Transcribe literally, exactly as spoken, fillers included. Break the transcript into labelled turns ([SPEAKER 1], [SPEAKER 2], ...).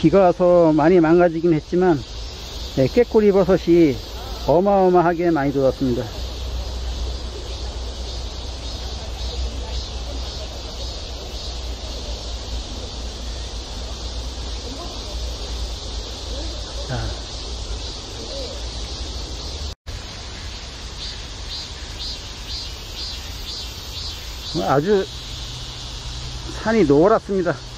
[SPEAKER 1] 비가 와서 많이 망가지긴 했지만 네, 꾀꼬리 버섯이 어마어마하게 많이 들어왔습니다. 자. 아주 산이 노랗습니다.